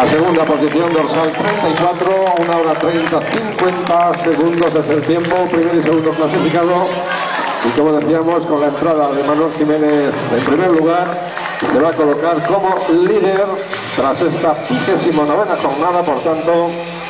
La segunda posición, dorsal 34, 1 hora 30, 50 segundos es el tiempo, primero y segundo clasificado. Y como decíamos, con la entrada de Manuel Jiménez en primer lugar, se va a colocar como líder tras esta 29ª jornada, por tanto,